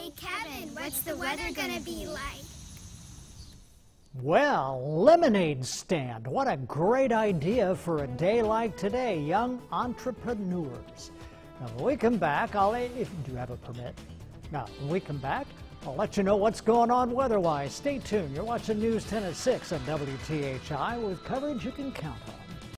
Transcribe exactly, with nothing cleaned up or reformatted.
Hey, Kevin, what's the weather gonna be like? Well, lemonade stand. What a great idea for a day like today, young entrepreneurs. Now, when we come back, I'll, if do you have a permit? Now, when we come back, I'll let you know what's going on weather-wise. Stay tuned. You're watching News ten at six on W T H I with coverage you can count on.